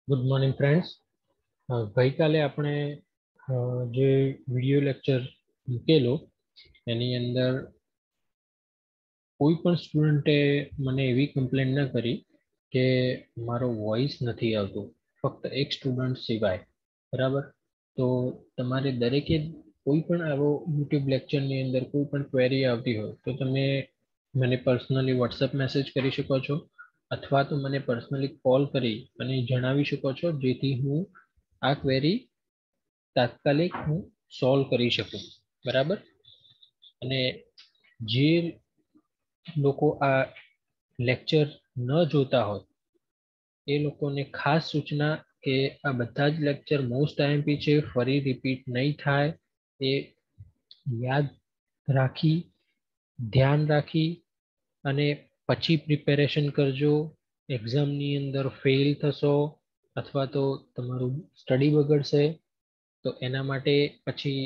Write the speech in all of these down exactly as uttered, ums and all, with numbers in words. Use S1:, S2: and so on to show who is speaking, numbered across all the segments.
S1: Good morning friends. ગઈકાલે આપણે અ, જે વિડીયો લેક્ચર મૂકેલો એની અંદર કોઈ પણ સ્ટુડન્ટે મને એવી કમ્પ્લેન ન કરી કે મારો વોઇસ નથી આવતો, ફક્ત એક સ્ટુડન્ટ સિવાય. બરાબર. તો તમારે દરેકે કોઈ પણ આવો યુટ્યુબ લેક્ચરની અંદર કોઈ પણ ક્વેરી આવતી હોય તો તમે મને પર્સનલી વોટ્સઅપ મેસેજ કરી શકો છો, અથવા તો મને પર્સનલી કોલ કરી અને જણાવી શકો છો, જેથી હું આ ક્વેરી તાત્કાલિક હું સોલ્વ કરી શકું. બરાબર. અને જે લોકો આ લેક્ચર ન જોતા હોય એ લોકોને ખાસ સૂચના કે આ બધા જ લેક્ચર મોસ્ટ આઈએમપી છે, ફરી રિપીટ નહીં થાય. એ યાદ રાખી, ધ્યાન રાખી અને પછી પ્રિપેરેશન કરજો. એક્ઝામની અંદર ફેલ થશો અથવા તો તમારું સ્ટડી બગડશે તો એના માટે પછી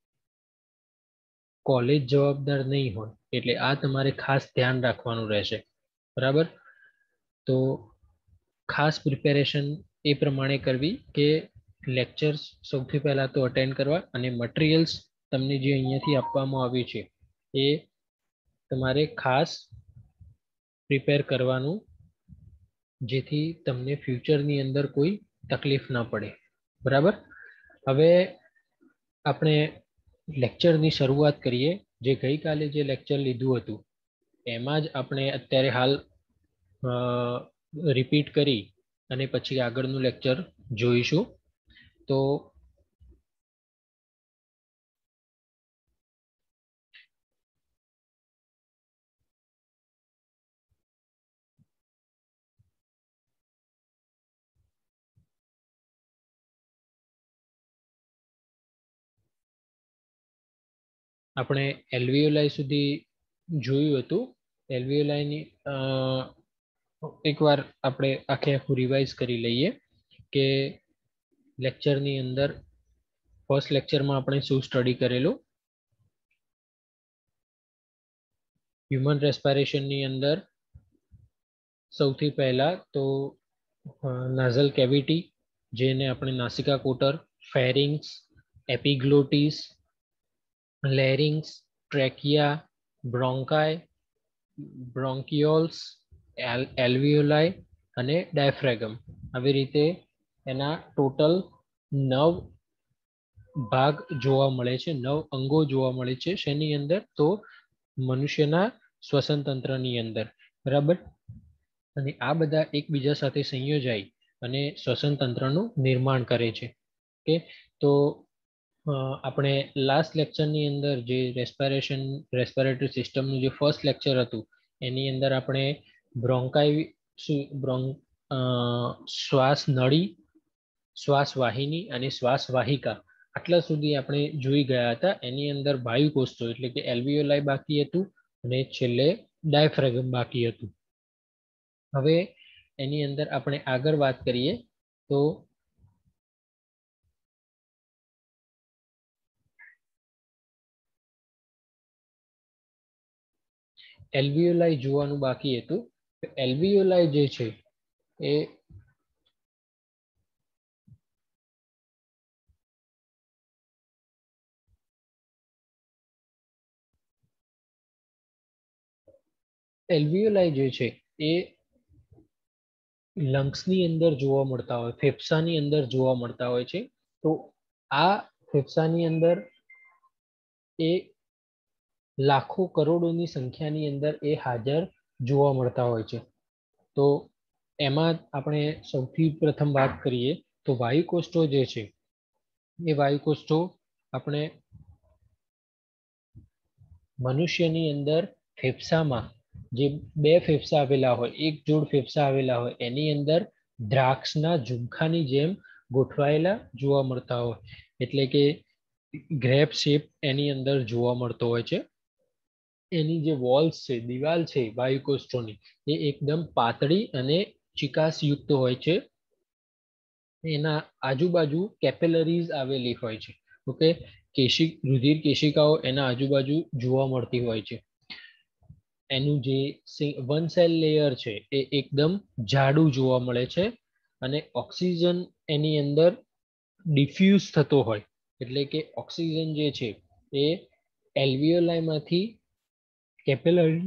S1: કોલેજ જવાબદાર નહીં હોય. એટલે આ તમારે ખાસ ધ્યાન રાખવાનું રહેશે. બરાબર. તો ખાસ પ્રિપેરેશન એ પ્રમાણે કરવી કે લેક્ચર્સ સૌથી પહેલા તો અટેન્ડ કરવા, અને મટીરિયલ્સ તમને જે અહીંયાથી આપવામાં આવ્યું છે એ તમારે ખાસ પ્રિપેર કરવાનું, જેથી તમને ફ્યુચરની અંદર કોઈ તકલીફ ના પડે. બરાબર. હવે આપણે લેક્ચરની શરૂઆત કરીએ. જે ગઈકાલે જે લેક્ચર લીધું હતું એમાં જ આપણે અત્યારે હાલ રિપીટ કરી અને પછી આગળનું લેક્ચર જોઈશું. તો આપણે એલ્વિયોલાઈ સુધી જોયું હતું. એલ્વિયોલાઈની એકવાર આપણે આખે આખું રિવાઇઝ કરી લઈએ કે લેક્ચરની અંદર ફર્સ્ટ લેક્ચરમાં આપણે શું સ્ટડી કરેલું. હ્યુમન રેસ્પિરેશનની અંદર સૌથી પહેલા તો નાઝલ કેવિટી, જેને આપણે નાસિકા કોટર, pharynx, epiglottis, larynx, trachea, bronchi, bronchioles, alveoli અને ડાયફ્રેગમ. આવી રીતે એના ટોટલ નવ ભાગ જોવા મળે છે, નવ અંગો જોવા મળે છે. શેની અંદર? તો મનુષ્યના શ્વસન તંત્રની અંદર. બરાબર. અને આ બધા એકબીજા સાથે સંયોજાઈ અને શ્વસન તંત્રનું નિર્માણ કરે છે. ઓકે. તો આપણે લાસ્ટ લેક્ચરની અંદર જે રેસ્પિરેશન રેસ્પિરેટરી સિસ્ટમનું જે ફર્સ્ટ લેક્ચર હતું એની અંદર આપણે બ્રોન્કાઈ બ્રોન્ક શ્વાસ નળી, શ્વાસ વાહિની અને શ્વાસ વાહિકા આટલા સુધી આપણે જોઈ ગયા હતા. એની અંદર વાયુ કોષો એટલે કે એલ્વિયોલાઈ બાકી હતું અને છેલ્લે ડાયફ્રેગમ બાકી હતું. હવે એની અંદર આપણે આગળ વાત કરીએ તો એલ્વિયોલાઈ જોવાનું બાકી હતું. એલ્વિયોલાઈ જે છે એ એલ્વિયોલાઈ જે છે એ લંગ્સની અંદર જોવા મળતા હોય, ફેફસાની અંદર જોવા મળતા હોય છે. તો આ ફેફસાની અંદર એ લાખો કરોડોની સંખ્યાની અંદર એ હાજર જોવા મળતા હોય છે. તો એમાં આપણે સૌથી પ્રથમ વાત કરીએ તો વાયુકોષ્ઠો જે છે એ વાયુકોષ્ઠો આપણે મનુષ્યની અંદર ફેફસામાં જે બે ફેફસા આવેલા હોય, એક જોડ ફેફસા આવેલા હોય, એની અંદર દ્રાક્ષના ઝુમખાની જેમ ગોઠવાયેલા જોવા મળતા હોય. એટલે કે ગ્રેપ શેપ એની અંદર જોવા મળતો હોય છે. એની જે વોલ્સ છે, દિવાલ છે વાયુકોષ્ઠોની, એ એકદમ પાતળી અને ચિકાસયુક્ત હોય છે. એના આજુબાજુ કેપિલરીઝ આવેલી હોય છે. ઓકે. કેશિક રુધિર કેશિકાઓ એના આજુબાજુ જોવા મળતી હોય છે. એનું જે વન સેલ લેયર છે એ એકદમ જાડું જોવા મળે છે અને ઓક્સિજન એની અંદર ડિફ્યુઝ થતો હોય, એટલે કે ઓક્સિજન જે છે એ એલ્વિયોલાઈમાંથી કેપિલરી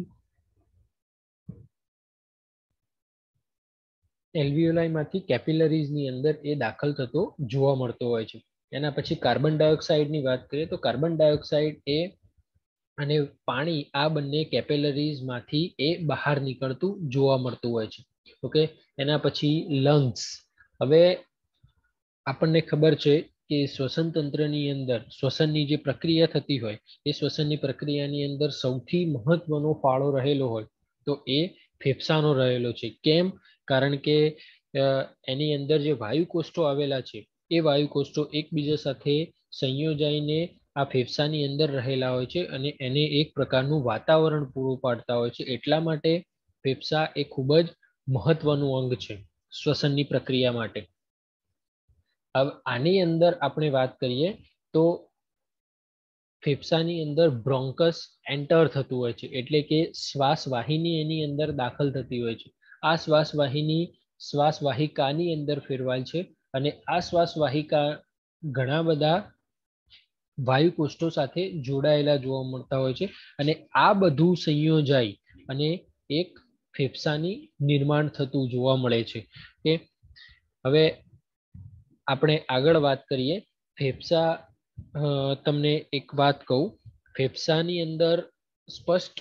S1: એલ્વિયોલાઈમાંથી કેપિલરીઝની અંદર એ દાખલ થતો જોવા મળતો હોય છે. એના પછી કાર્બન ડાયોક્સાઇડની વાત કરીએ તો કાર્બન ડાયોક્સાઇડ એ અને પાણી આ બંને કેપિલરીઝમાંથી એ બહાર નીકળતું જોવા મળતું હોય છે. ઓકે, એના પછી લંગ્સ. હવે આપણને ખબર છે કે શ્વસન તંત્રની અંદર શ્વસનની જે પ્રક્રિયા થતી હોય એ શ્વસનની પ્રક્રિયાની અંદર સૌથી મહત્વનો ફાળો રહેલો હોય તો એ ફેફસાનો રહેલો છે. કેમ? કારણ કે એની અંદર જે વાયુકોષો આવેલા છે એ વાયુકોષો એકબીજા સાથે સંયોજાઈને આ ફેફસાની અંદર રહેલા હોય છે અને એને એક પ્રકારનું વાતાવરણ પૂરું પાડતા હોય છે. એટલા માટે ફેફસા એ ખૂબ જ મહત્વનું અંગ છે શ્વસનની પ્રક્રિયા માટે. હવે આની અંદર આપણે વાત કરીએ તો ફેફસાની અંદર બ્રોન્કસ એન્ટર થતું હોય છે, એટલે કે શ્વાસ વાહિની એની અંદર દાખલ થતી હોય છે. આ શ્વાસ વાહિની શ્વાસ વાહિકાની અંદર ફેરવાય છે અને આ શ્વાસ વાહિકા ઘણા બધા વાયુકોષો સાથે જોડાયેલા જોવા મળતા હોય છે અને આ બધું સંયોજાઈ અને એક ફેફસાની નિર્માણ થતું જોવા મળે છે. કે હવે આપણે આગળ વાત કરીએ. ફેફસા તમને એક વાત કહું, ફેફસાની અંદર સ્પષ્ટ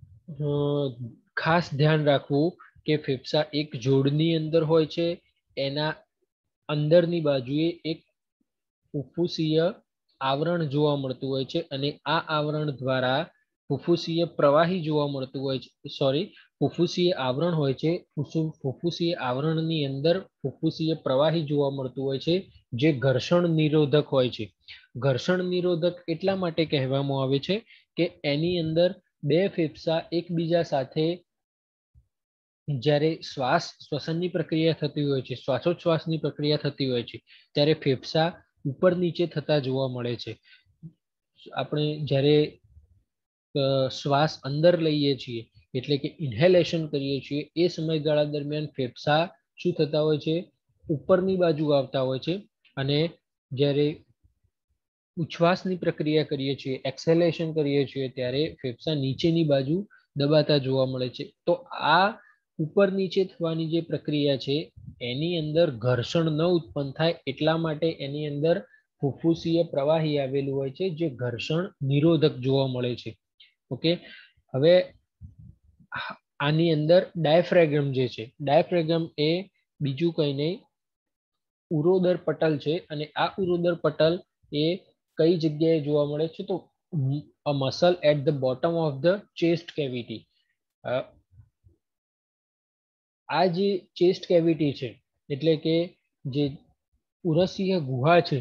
S1: ખાસ ધ્યાન રાખવું કે ફેફસા એક જોડની અંદર હોય છે. એના અંદરની બાજુએ એક ફુફ્ફુસીય આવરણ જોવા મળતું હોય છે અને આ આવરણ દ્વારા ફુફ્ફુસીય પ્રવાહી જોવા મળતું હોય છે. સોરી ફુફ્ફુસીય આવરણ હોય છે. ફુફ્ફુસીય આવરણની અંદર ફુફ્ફુસીય પ્રવાહી જોવા મળતું હોય છે જે ઘર્ષણ નિરોધક હોય છે. ઘર્ષણ નિરોધક એટલા માટે કહેવામાં આવે છે કે એની અંદર બે ફેફસા એકબીજા સાથે જ્યારે શ્વાસ શ્વસનની પ્રક્રિયા થતી હોય છે, શ્વાસોચ્છ્વાસની પ્રક્રિયા થતી હોય છે, ત્યારે ફેફસા ઉપર નીચે થતા જોવા મળે છે. આપણે જ્યારે શ્વાસ અંદર લઈએ છીએ એટલે કે ઇન્હેલેશન કરીએ છીએ એ સમયગાળા દરમિયાન ફેફસા શું થતા હોય છે? ઉપરની બાજુ આવતા હોય છે અને જ્યારે ઉચ્છ્વાસની પ્રક્રિયા કરીએ છીએ, એક્સહેલેશન કરીએ છીએ, ત્યારે ફેફસા નીચેની બાજુ દબાતા જોવા મળે છે. તો આ ઉપર નીચે થવાની જે પ્રક્રિયા છે એની અંદર ઘર્ષણ ન ઉત્પન્ન થાય એટલા માટે એની અંદર ફુફ્ફુસીય પ્રવાહી આવેલું હોય છે જે ઘર્ષણ નિરોધક જોવા મળે છે. ઓકે, હવે આની અંદર ડાયફ્રેગમ જે છે, ડાયફ્રેગમ એ બીજું કંઈ નહીં ઉરોદર પટલ છે અને આ ઉરોદર પટલ એ કઈ જગ્યાએ જોવા મળે છે? તો a muscle at the bottom of the chest cavity. આ જે ચેસ્ટ કેવિટી છે એટલે કે જે ઉરસીય ગુહા છે,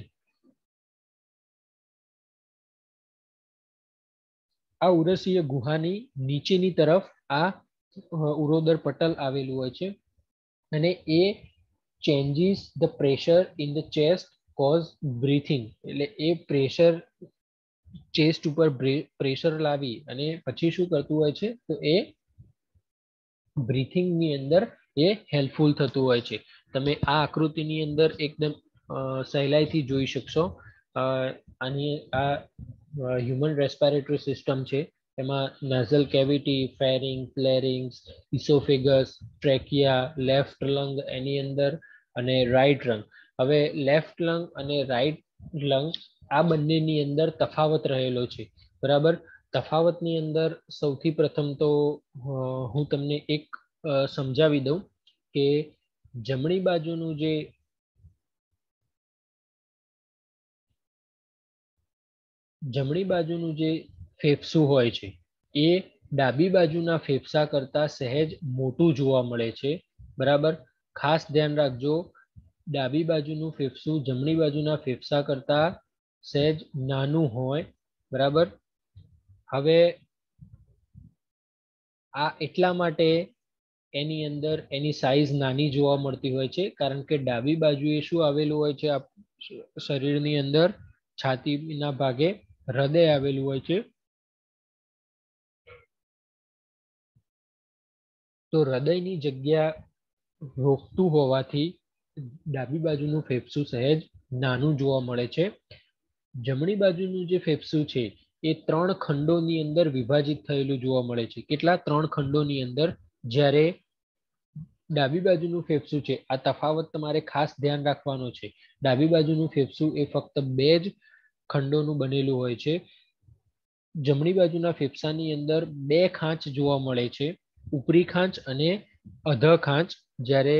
S1: આ ઉરસીય ગુહાની નીચેની તરફ આ ઉરોદર પટલ આવેલું હોય છે અને એ changes the pressure in the chest cause breathing, એટલે એ પ્રેશર ચેસ્ટ ઉપર પ્રેશર લાવી અને પછી શું કરતું હોય છે? તો એ બ્રીથિંગની અંદર એ હેલ્પફુલ થતું હોય છે. તમે આ આકૃતિની અંદર એકદમ સહેલાઈથી જોઈ શકશો. આની આ હ્યુમન રેસ્પિરેટરી સિસ્ટમ છે. એમાં nasal cavity, pharynx, larynx, oesophagus, trachea, left lung એની અંદર અને રાઈટ લંગ. હવે લેફ્ટ લંગ અને રાઈટ લંગ આ બંનેની અંદર તફાવત રહેલો છે, બરાબર. તફાવતની અંદર સૌથી પ્રથમ તો હું તમને એક સમજાવી દઉં કે જમણી બાજુનું જે જમણી બાજુનું જે ફેફસું હોય છે એ ડાબી બાજુના ફેફસા કરતા સહેજ મોટું જોવા મળે છે, બરાબર. ખાસ ધ્યાન રાખજો, ડાબી બાજુનું ફેફસું જમણી બાજુના ફેફસા કરતા સહેજ નાનું હોય, બરાબર. હવે આ એટલા માટે એની અંદર એની સાઈઝ નાની જોવા મળતી હોય છે કારણ કે ડાબી બાજુએ શું આવેલું હોય છે? શરીરની અંદર છાતીના ભાગે હૃદય આવેલું હોય છે. તો હૃદયની જગ્યા રોકતું હોવાથી ડાબી બાજુનું ફેફસું સહેજ નાનું જોવા મળે છે. જમણી બાજુનું જે ફેફસું છે એ ત્રણ ખંડોની અંદર વિભાજિત થયેલું જોવા મળે છે. કેટલા? ત્રણ ખંડોની અંદર. જ્યારે ડાબી બાજુનું ફેફસું છે, આ તફાવત તમારે ખાસ ધ્યાન રાખવાનો છે. ડાબી બાજુનું ફેફસું એ ફક્ત બે જ ખંડોનું બનેલું હોય છે. જમણી બાજુના ફેફસાની અંદર બે ખાંચ જોવા મળે છે, ઉપરી ખાંચ અને અધઃ ખાંચ. જ્યારે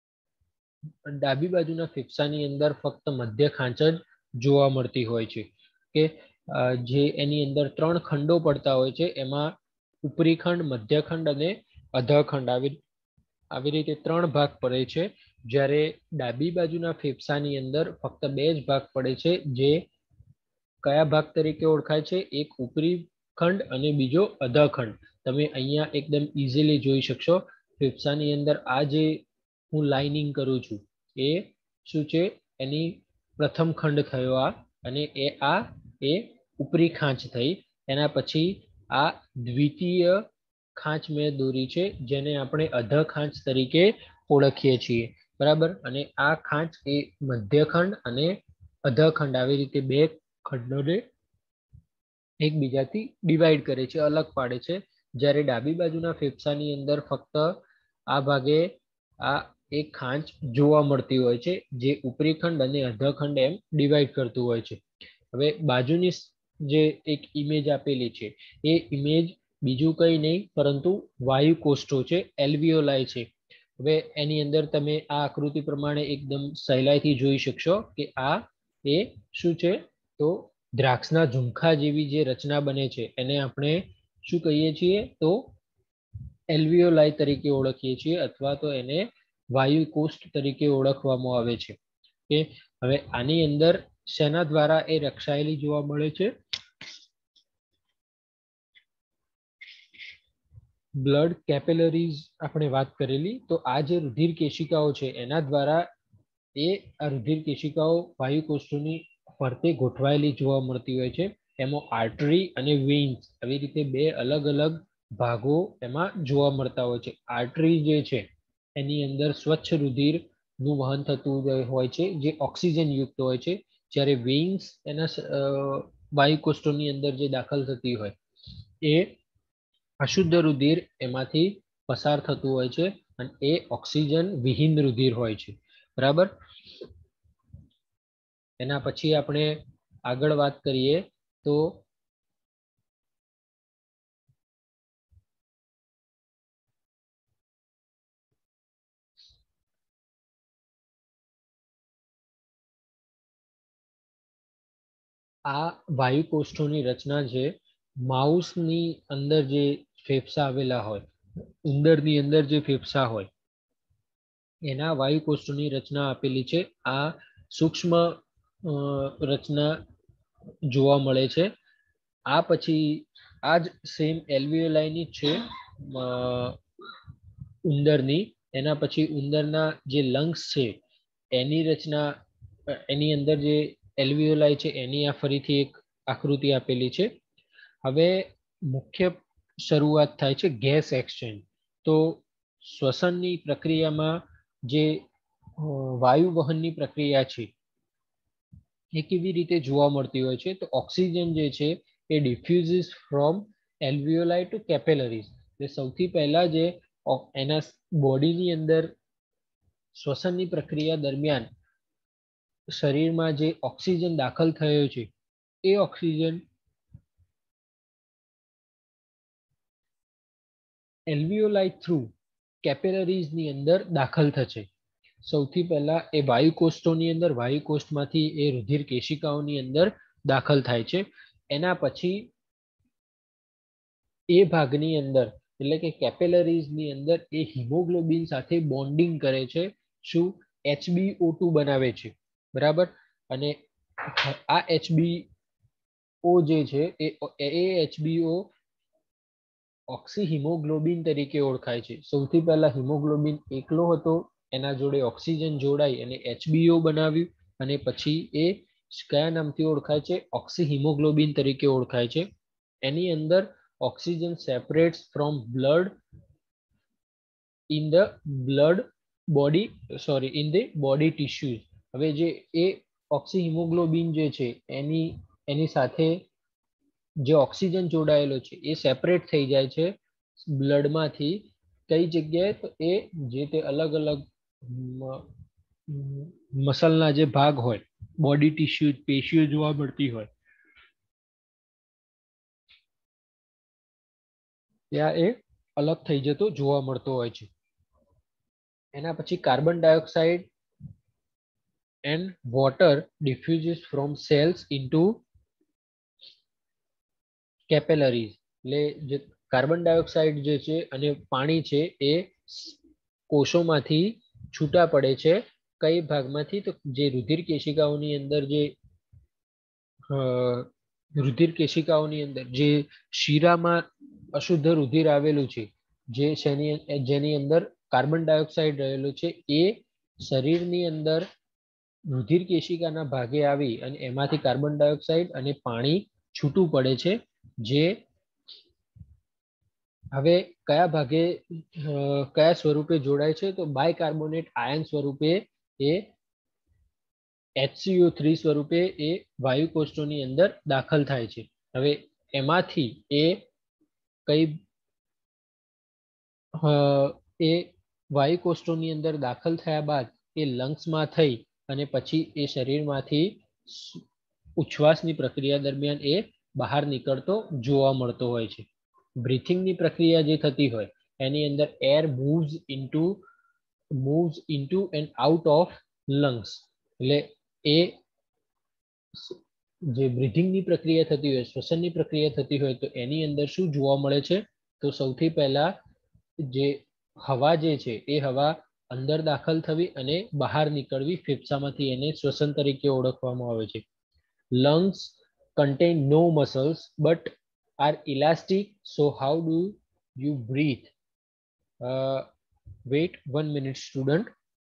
S1: ડાબી બાજુના ફેફસાની અંદર ફક્ત મધ્ય ખાંચ જ જોવા મળતી હોય છે. કે જે એની અંદર ત્રણ ખંડો પડતા હોય છે, એમાં ઉપરી ખંડ, મધ્ય ખંડ અને અધઃ ખંડ આવી આવી રીતે ત્રણ ભાગ પડે છે. જ્યારે ડાબી બાજુના ફેફસાની અંદર ફક્ત બે જ ભાગ પડે છે, જે કયા ભાગ તરીકે ઓળખાય છે? એક ઉપરી ખંડ અને બીજો અધઃ ખંડ. તમે અહીંયા એકદમ ઇઝીલી જોઈ શકશો. ફેફસાની અંદર આ જે હું લાઇનિંગ કરું છું એ શું છે? એની પ્રથમ ખંડ થયો આ, અને એ આ એ ઉપરી ખાંચ થઈ. એના પછી આ દ્વિતીય ખાંચ મેં દોરી છે, જેને આપણે અધઃ ખાંચ તરીકે ઓળખીએ છીએ. બરાબર. અને આ ખાંચ એ મધ્ય ખંડ અને અધઃ ખંડ આવી રીતે બે ખંડોને એકબીજાથી ડિવાઈડ કરે છે, અલગ પાડે છે. જ્યારે ડાબી બાજુના ફેફસાની અંદર ફક્ત આ ભાગે આ એક ખાંચ જોવા મળતી હોય છે, જે ઉપરી ખંડ અને અધઃ ખંડ એમ ડિવાઈડ કરતું હોય છે. હવે બાજુની જે એક ઇમેજ આપેલી છે એ ઇમેજ બીજું કંઈ નહીં પરંતુ વાયુ કોષ્ઠો છે, એલ્વિયોલાય છે. હવે એની અંદર તમે આ આકૃતિ પ્રમાણે એકદમ સહેલાઈથી જોઈ શકશો કે આ એ શું છે? તો દ્રાક્ષના ઝુમખા જેવી જે રચના બને છે એને આપણે શું કહીએ છીએ? તો એલ્વિયોલાય તરીકે ઓળખીએ છીએ, અથવા તો એને વાયુ કોષ્ઠ તરીકે ઓળખવામાં આવે છે. કે હવે આની અંદર શેના દ્વારા એ રક્ષાયેલી જોવા મળે છે? બ્લડ કેપિલરીઝ આપણે વાત કરેલી. તો આ જે રુધિર કેશિકાઓ છે એના દ્વારા એ આ રુધિર કેશિકાઓ વાયુ કોષ્ઠોની ફરતે ગોઠવાયેલી જોવા મળતી હોય છે. એમાં આર્ટરી અને વેઇન્સ આવી રીતે બે અલગ અલગ ભાગો એમાં જોવા મળતા હોય છે. આર્ટરી જે છે એની અંદર સ્વચ્છ રુધિર નું વહન થતું હોય છે, જે ઓક્સિજન યુક્ત હોય છે. જ્યારે વેઇન્સ એના વાયુ કોષ્ઠોની અંદર જે દાખલ થતી હોય એ અશુદ્ધ રુધિર એમાંથી પસાર થતું હોય છે, અને એ ઓક્સિજન વિહીન રુધિર હોય છે. બરાબર. એના પછી આપણે આગળ વાત કરીએ તો આ વાયુ કોષ્ઠોની રચના છે. માઉસની અંદર જે ફેફસા આવેલા હોય, ઉંદરની અંદર જે ફેફસા હોય એના વાયુ કોષ્ઠોની રચના આપેલી છે. આ સૂક્ષ્મ રચના જોવા મળે છે. આ પછી આ જ સેમ એલ્વિયોલાયની છે ઉંદરની. એના પછી ઉંદરના જે લંગ્સ છે એની રચના, એની અંદર જે એલ્વિયોલાય છે એની આ ફરીથી એક આકૃતિ આપેલી છે. હવે મુખ્ય શરૂઆત થાય છે ગેસ એક્સચેન્જ. તો શ્વસનની પ્રક્રિયામાં જે વાયુ વહનની પ્રક્રિયા છે એ કેવી રીતે જોવા મળતી હોય છે? તો ઓક્સિજન જે છે એ diffuses from alveoli to capillaries. એટલે સૌથી પહેલા જે એના બોડીની અંદર શ્વસનની પ્રક્રિયા દરમિયાન શરીરમાં જે ઓક્સિજન દાખલ થયો છે એ ઓક્સિજન એલ્વિયોલાય થ્રુ કેપિલરીઝની અંદર દાખલ થશે. સૌથી પહેલા એ વાયુ કોષ્ઠોની અંદર, વાયુ કોષ્ઠમાંથી એ રુધિર કેશિકાઓની અંદર દાખલ થાય છે. એના પછી એ ભાગની અંદર એટલે કે કેપિલરીઝની અંદર એ હિમોગ્લોબિન સાથે બોન્ડિંગ કરે છે. શું? એચ બી ઓ ટુ બનાવે છે. બરાબર. અને આ એચ બી ઓ જે છે એ એચ બી ઓ ઓક્સી હિમોગ્લોબિન તરીકે ઓળખાય છે. સૌથી પહેલા હિમોગ્લોબિન એકલો હતો, એના જોડે ઓક્સિજન જોડાઈ અને એચ બી ઓ બનાવ્યું, અને પછી એ કયા નામથી ઓળખાય છે? ઓક્સી હિમોગ્લોબિન તરીકે ઓળખાય છે. એની અંદર oxygen separates from blood in the blood body sorry in the body tissues. હવે જે એ ઓક્સી હિમોગ્લોબિન જે છે એની એની સાથે જે ઓક્સિજન જોડાયેલો છે એ સેપરેટ થઈ જાય છે બ્લડમાંથી. કઈ જગ્યાએ? તો એ જે તે અલગ અલગ મસલના જે ભાગ હોય, બોડી ટિશ્યુ પેશીઓ જોવા મળતી હોય ત્યાં એ અલગ થઈ જતો જોવા મળતો હોય છે. એના પછી carbon dioxide and water diffuses from cells into capillaries. એટલે જે કાર્બન ડાયોક્સાઇડ જે છે અને પાણી છે એ કોષોમાંથી છૂટા પડે છે. કઈ ભાગમાંથી? તો જે રુધિર કેશિકાઓની અંદર જે રુધિર કેશિકાઓની અંદર જે શીરામાં અશુદ્ધ રુધિર આવેલું છે, જે જેની અંદર કાર્બન ડાયોક્સાઇડ રહેલો છે, એ શરીરની અંદર રુધિર કેશિકાના ભાગે આવી અને એમાંથી કાર્બન ડાયોક્સાઇડ અને પાણી છૂટું પડે છે. જે હવે કયા ભાગે કયા સ્વરૂપે જોડાય છે? તો બાયકાર્બોનેટ આયન સ્વરૂપે એ એચ સી ઓ થ્રી સ્વરૂપે એ વાયુ કોષોની અંદર દાખલ થાય છે. હવે એમાંથી એ કઈ એ વાયુ કોષોની અંદર દાખલ થયા બાદ એ લંગ્સમાં થઈ અને પછી એ શરીરમાંથી ઉચ્છ્વાસની પ્રક્રિયા દરમિયાન એ બહાર નીકળતો જોવા મળતો હોય છે. બ્રીથિંગની પ્રક્રિયા જે થતી હોય એની અંદર air moves into moves into and out of lungs. એટલે એ જે બ્રીથિંગની પ્રક્રિયા થતી હોય, શ્વસનની પ્રક્રિયા થતી હોય, તો એની અંદર શું જોવા મળે છે? તો સૌથી પહેલા જે હવા જે છે એ હવા અંદર દાખલ થવી અને બહાર નીકળવી ફેફસામાંથી, એને શ્વસન તરીકે ઓળખવામાં આવે છે. lungs contain no muscles but are elastic, so how do you breathe? uh, wait one minute student.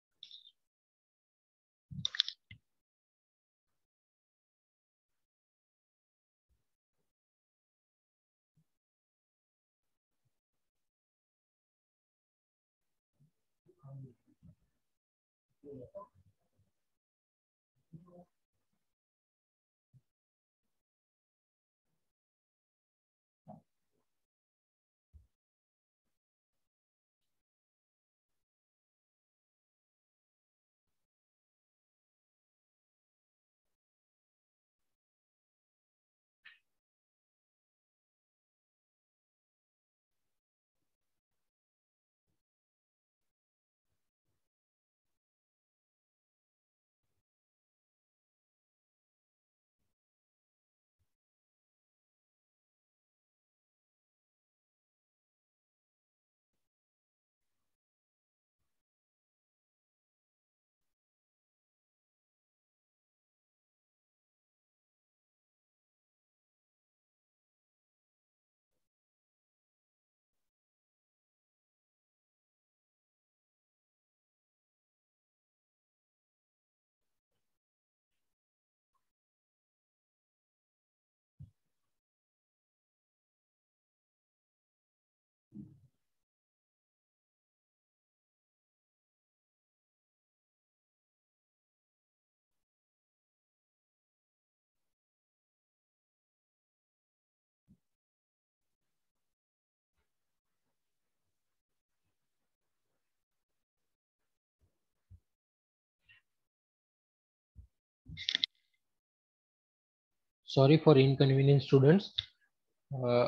S1: Sorry for inconvenience students. uh,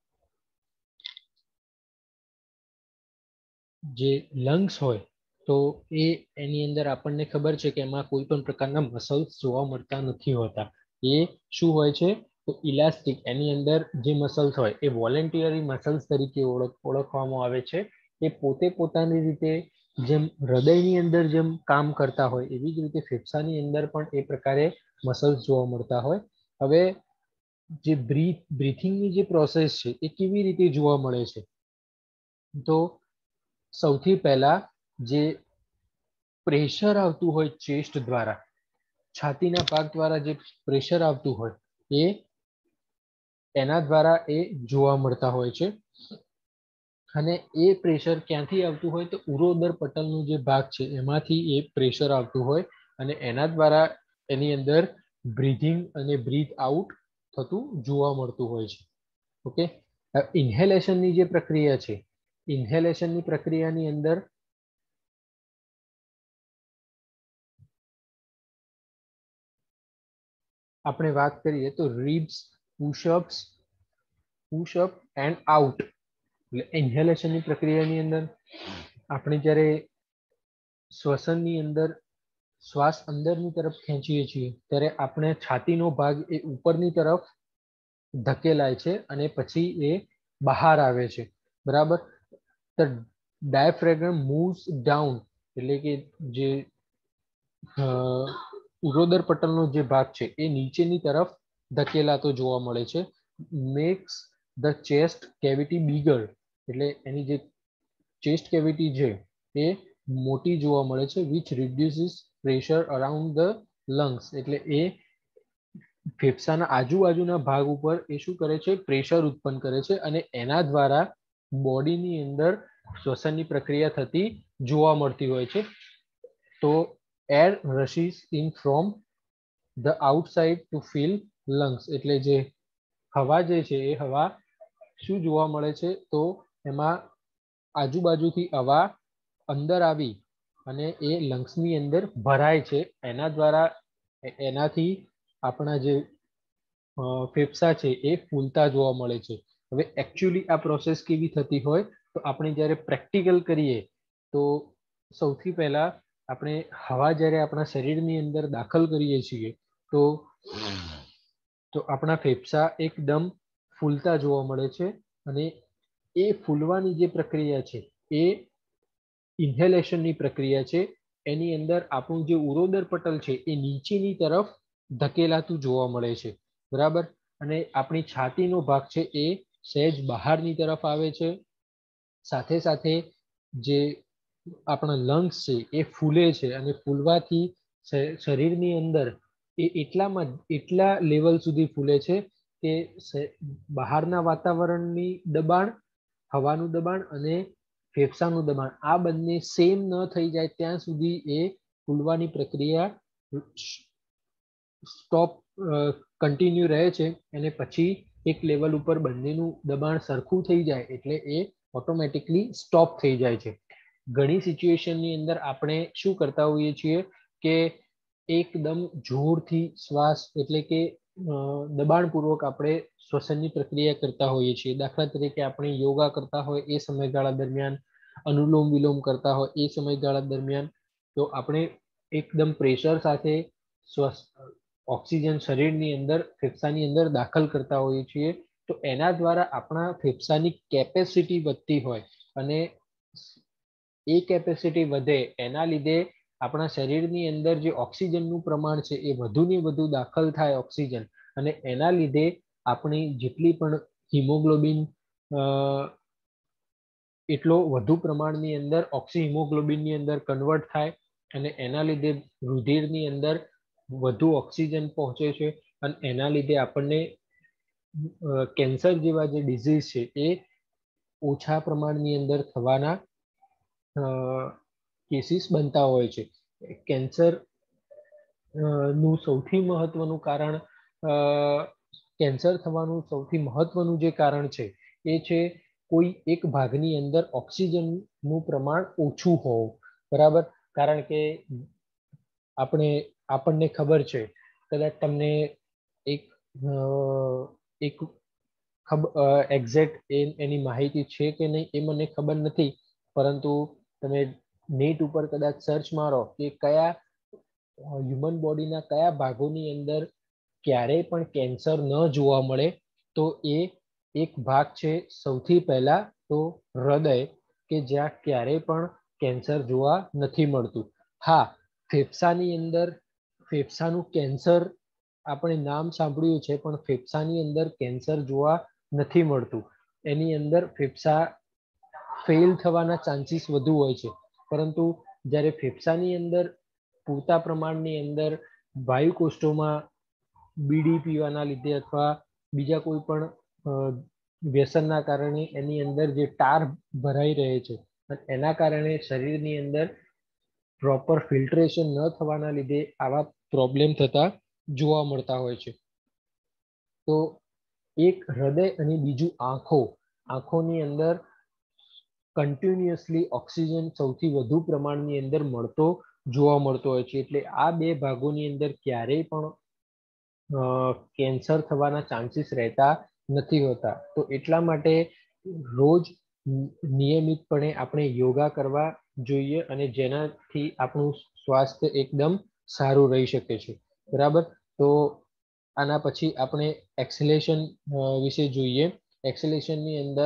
S1: જે લંગ્સ હોય તો એ એની અંદર આપણને ખબર છે કે એમાં કોઈ પણ પ્રકારના મસલ્સ જોવા મળતા નથી હોતા. એ શું હોય છે? તો ઇલાસ્ટિક. એની અંદર જે મસલ્સ હોય એ વોલેન્ટિયરી મસલ્સ તરીકે ઓળખ ઓળખવામાં આવે છે. એ પોતે પોતાની રીતે જેમ હૃદયની અંદર જેમ કામ કરતા હોય એવી જ રીતે ફેફસાની અંદર પણ એ પ્રકારે મસલ્સ જોવા મળતા હોય. હવે જે બ્રીથ બ્રીથિંગની જે પ્રોસેસ છે એ કેવી રીતે જોવા મળે છે? તો સૌથી પહેલા જે પ્રેશર આવતું હોય ચેસ્ટ દ્વારા, છાતીના ભાગ દ્વારા જે પ્રેશર આવતું હોય એ એના દ્વારા એ જોવા મળતા હોય છે. અને એ પ્રેશર ક્યાંથી આવતું હોય તો ઉરોદર પટલનું જે ભાગ છે એમાંથી એ પ્રેશર આવતું હોય અને એના દ્વારા એની અંદર બ્રીધિંગ અને બ્રીથ આઉટ થતું જોવા મળતું હોય છે. ઓકે, ઇન્હેલેશનની જે પ્રક્રિયા છે, ઇન્હેલેશનની પ્રક્રિયાની અંદર આપણે વાત કરીએ તો ribs, push ups, push up and out. એટલે ઇન્હેલેશનની પ્રક્રિયાની અંદર આપણે જ્યારે શ્વસનની અંદર શ્વાસ અંદરની તરફ ખેંચીએ છીએ ત્યારે આપણે છાતીનો ભાગ એ ઉપરની તરફ ધકેલાય છે અને પછી એ બહાર આવે છે, બરાબર. ધ ડાયફ્રેગમ મૂવ્સ ડાઉન, એટલે કે જે ઉરોદર પટલનો જે ભાગ છે એ નીચેની તરફ ધકેલાતો જોવા મળે છે. Makes the chest cavity bigger, એટલે એની જે ચેસ્ટ કેવિટી છે એ મોટી જોવા મળે છે. Which reduces pressure around the lungs, એટલે એ ફેફસાના આજુબાજુના ભાગ ઉપર એ શું કરે છે, પ્રેશર ઉત્પન્ન કરે છે અને એના દ્વારા બોડીની અંદર શ્વસનની પ્રક્રિયા થતી જોવા મળતી હોય છે. તો air rushes in from the outside to fill lungs, એટલે જે હવા જે છે એ હવા શું જોવા મળે છે તો એમાં આજુબાજુથી હવા અંદર આવી અને એ લંગ્સની અંદર ભરાય છે. એના દ્વારા એનાથી આપણા જે ફેફસા છે એ ફૂલતા જોવા મળે છે. હવે એકચ્યુઅલી આ પ્રોસેસ કેવી થતી હોય તો આપણે જ્યારે પ્રેક્ટિકલ કરીએ તો સૌથી પહેલા આપણે હવા જ્યારે આપણા શરીરની અંદર દાખલ કરીએ છીએ તો તો આપણા ફેફસા એકદમ ફૂલતા જોવા મળે છે અને એ ફૂલવાની જે પ્રક્રિયા છે એ ઇન્હેલેશનની પ્રક્રિયા છે. એની અંદર આપણું જે ઉરોદર પટલ છે એ નીચેની તરફ ધકેલાતું જોવા મળે છે, બરાબર. અને આપણી છાતીનો ભાગ છે એ સહેજ બહારની તરફ આવે છે. સાથે સાથે જે આપણા લંગ્સ છે એ ફૂલે છે અને ફૂલવાથી શરીરની અંદર એ એટલામાં એટલા લેવલ સુધી ફૂલે છે કે બહારના વાતાવરણની દબાણ, હવાનું દબાણ અને ફેફસાનું દબાણ આ બંને સેમ ન થઈ જાય ત્યાં સુધી એ ફૂલવાની પ્રક્રિયા સ્ટોપ કન્ટિન્યુ રહે છે અને પછી એક લેવલ ઉપર બંનેનું દબાણ સરખું થઈ જાય એટલે એ ઓટોમેટિકલી સ્ટોપ થઈ જાય છે. ઘણી સિચ્યુએશનની અંદર આપણે શું કરતા હોઈએ છીએ કે એકદમ જોરથી શ્વાસ એટલે કે દબાણપૂર્વક આપણે શ્વસનની પ્રક્રિયા કરતા હોઈએ છીએ. દાખલા તરીકે આપણે યોગા કરતા હોય એ સમયગાળા દરમિયાન, અનુલોમ વિલોમ કરતા હોય એ સમયગાળા દરમિયાન તો આપણે એકદમ પ્રેશર સાથે શ્વાસ ઓક્સિજન શરીરની અંદર ફેફસાની અંદર દાખલ કરતા હોઈએ છીએ. તો એના દ્વારા આપણા ફેફસાની કેપેસિટી વધતી હોય અને એ કેપેસિટી વધે એના લીધે આપણા શરીરની અંદર જે ઓક્સિજનનું પ્રમાણ છે એ વધુ ને વધુ દાખલ થાય ઓક્સિજન અને એના લીધે આપણી જેટલી પણ હિમોગ્લોબિન એટલો વધુ પ્રમાણની અંદર ઓક્સી હિમોગ્લોબિનની અંદર કન્વર્ટ થાય અને એના લીધે રુધિરની અંદર વધુ ઓક્સિજન પહોંચે છે અને એના લીધે આપણને કેન્સર જેવા જે ડિઝીઝ છે એ ઓછા પ્રમાણની અંદર થવાના કેસીસ બનતા હોય છે. કેન્સર નું સૌથી મહત્વનું કારણ કેન્સર થવાનું સૌથી મહત્વનું જે કારણ છે એ છે કોઈ એક ભાગની અંદર ઓક્સિજનનું પ્રમાણ ઓછું હોવું, બરાબર. કારણ કે આપણે આપણને ખબર છે, કદાચ તમને એક એક એક્ઝેક્ટ એની માહિતી છે કે નહીં એ મને ખબર નથી, પરંતુ તમે નેટ ઉપર કદાચ સર્ચ મારો કે કયા હ્યુમન બોડીના કયા ભાગોની અંદર ક્યારેય પણ કેન્સર ન જોવા મળે તો એ એક ભાગ છે સૌથી પહેલા તો હૃદય, કે જ્યાં ક્યારેય પણ કેન્સર જોવા નથી મળતું. હા, ફેફસાની અંદર ફેફસાનું કેન્સર આપણે નામ સાંભળ્યું છે પણ ફેફસાની અંદર કેન્સર જોવા નથી મળતું. એની અંદર ફેફસા ફેલ થવાના ચાન્સીસ વધુ હોય છે, પરંતુ જ્યારે ફેફસાની અંદર પૂરતા પ્રમાણની અંદર વાયુકોષ્ઠોમાં બીડી પીવાના લીધે અથવા બીજા કોઈ પણ વ્યસનના કારણે એની અંદર જે ટાર ભરાઈ રહે છે અને એના કારણે શરીરની અંદર પ્રોપર ફિલ્ટરેશન ન થવાના લીધે આવા પ્રોબ્લેમ થતા જોવા મળતા હોય છે. તો એક હૃદય અને બીજું આંખો આંખોની અંદર કન્ટિન્યુઅસલી ઓક્સિજન સૌથી વધુ પ્રમાણની અંદર મળતો જોવા મળતો હોય છે. એટલે આ બે ભાગોની અંદર ક્યારેય પણ કેન્સર થવાના ચાન્સીસ રહેતા નથી હોતા. તો એટલા માટે રોજ નિયમિતપણે આપણે યોગા કરવા જોઈએ અને જેનાથી આપણું સ્વાસ્થ્ય એકદમ સારું રહી શકે છે. બરાબર. તો આના પછી આપણે એક્સેલેશન વિશે જોઈએ. એક્સેલેશનની અંદર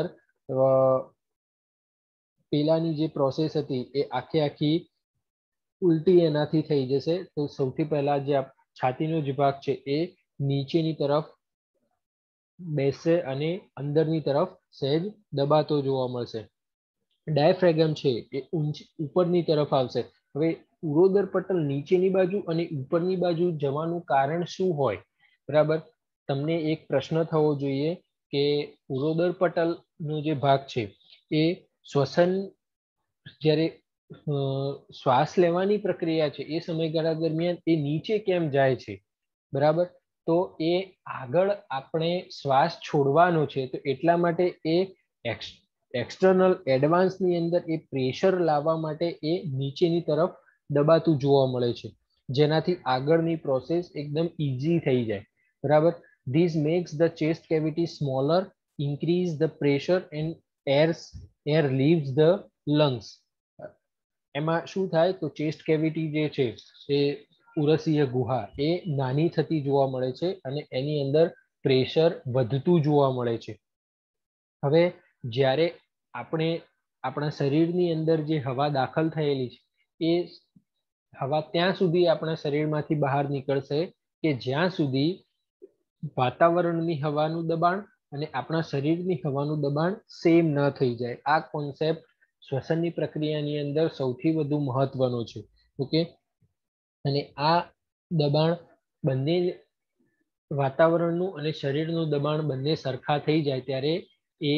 S1: પેલાની જે પ્રોસેસ હતી એ આખી આખી ઉલટી એનાથી થઈ જશે. તો સૌથી પહેલા જે છાતીનો જે ભાગ છે એ નીચેની તરફ બેસશે અને અંદરની તરફ સહેજ દબાતો જોવા મળશે. ડાયફ્રેગમ છે એ ઉપરની તરફ આવશે. હવે ઉરોદર પટલ નીચેની બાજુ અને ઉપરની બાજુ જવાનું કારણ શું હોય? બરાબર. તમને એક પ્રશ્ન થવો જોઈએ કે ઉરોદર પટલનો જે ભાગ છે એ શ્વસન જ્યારે શ્વાસ લેવાની પ્રક્રિયા છે એ સમયગાળા દરમિયાન એ નીચે કેમ જાય છે? બરાબર. તો એ આગળ આપણે શ્વાસ છોડવાનો છે તો એટલા માટે એ એક્સટર્નલ એડવાન્સની અંદર એ પ્રેશર લાવવા માટે એ નીચેની તરફ દબાતું જોવા મળે છે, જેનાથી આગળની પ્રોસેસ એકદમ ઇઝી થઈ જાય. બરાબર. This makes the chest cavity smaller, increase the pressure and air air leaves the lungs. એમાં શું થાય તો ચેસ્ટ કેવિટી જે છે એ ઉરસીય ગુહા એ નાની થતી જોવા મળે છે અને એની અંદર પ્રેશર વધતું જોવા મળે છે. હવે જ્યારે આપણે આપણા શરીરની અંદર જે હવા દાખલ થયેલી છે એ હવા ત્યાં સુધી આપણા શરીરમાંથી બહાર નીકળશે કે જ્યાં સુધી વાતાવરણની હવાનું દબાણ અને આપણા શરીરની હવાનું દબાણ સેમ ન થઈ જાય. આ કોન્સેપ્ટ શ્વસનની પ્રક્રિયાની અંદર સૌથી વધુ મહત્વનો છે. ઓકે. અને આ દબાણ બંને વાતાવરણનું અને શરીરનું દબાણ બંને સરખા થઈ જાય ત્યારે એ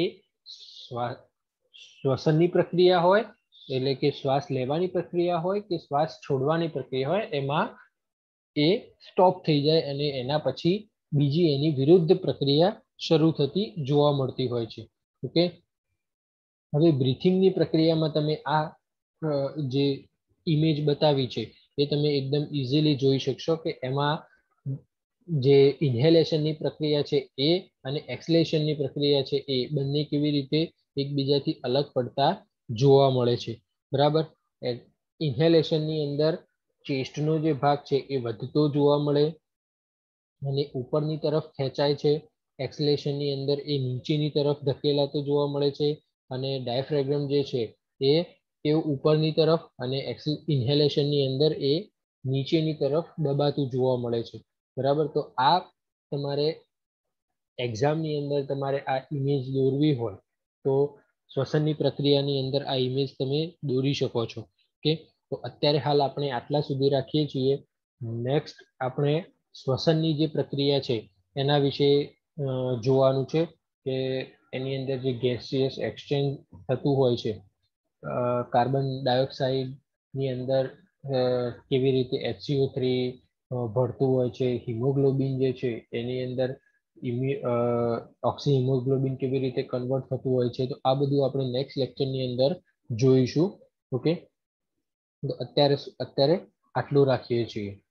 S1: શ્વસનની પ્રક્રિયા હોય એટલે કે શ્વાસ લેવાની પ્રક્રિયા હોય કે શ્વાસ છોડવાની પ્રક્રિયા હોય એમાં એ સ્ટોપ થઈ જાય અને એના પછી બીજી એની વિરુદ્ધ પ્રક્રિયા શરૂ થતી જોવા મળતી હોય છે. ઓકે. હવે બ્રીથિંગની પ્રક્રિયામાં તમે આ જે ઇમેજ બતાવી છે એ તમે એકદમ ઇઝીલી જોઈ શકશો કે એમાં જે ઇન્હેલેશનની પ્રક્રિયા છે એ અને એક્સલેશનની પ્રક્રિયા છે એ બંને કેવી રીતે એકબીજાથી અલગ પડતા જોવા મળે છે. બરાબર. ઇન્હેલેશનની અંદર ચેસ્ટનો જે ભાગ છે એ વધતો જોવા મળે અને ઉપરની તરફ ખેંચાય છે. એક્સલેશનની અંદર એ નીચેની તરફ ધકેલાતો જોવા મળે છે અને ડાયફ્રેગમ જે છે એ એ ઉપરની તરફ અને ઇન્હેલેશનની અંદર એ નીચેની તરફ દબાતું જોવા મળે છે. બરાબર. તો આ તમારે એક્ઝામની અંદર તમારે આ ઇમેજ દોરવી હોય તો શ્વસનની પ્રક્રિયાની અંદર આ ઇમેજ તમે દોરી શકો છો. ઓકે. તો અત્યારે હાલ આપણે આટલા સુધી રાખીએ છીએ. નેક્સ્ટ આપણે શ્વસનની જે પ્રક્રિયા છે એના વિશે જોવાનું છે કે એની અંદર જે ગેસિયસ એક્સચેન્જ થતું હોય છે, કાર્બન ડાયોક્સાઇડની અંદર કેવી રીતે એચ સી ઓ થ્રી ભળતું હોય છે, હિમોગ્લોબિન જે છે એની અંદર ઓક્સી હિમોગ્લોબિન કેવી રીતે કન્વર્ટ થતું હોય છે. તો આ બધું આપણે નેક્સ્ટ લેક્ચરની અંદર જોઈશું. ઓકે. તો અત્યારે અત્યારે આટલું રાખીએ છીએ.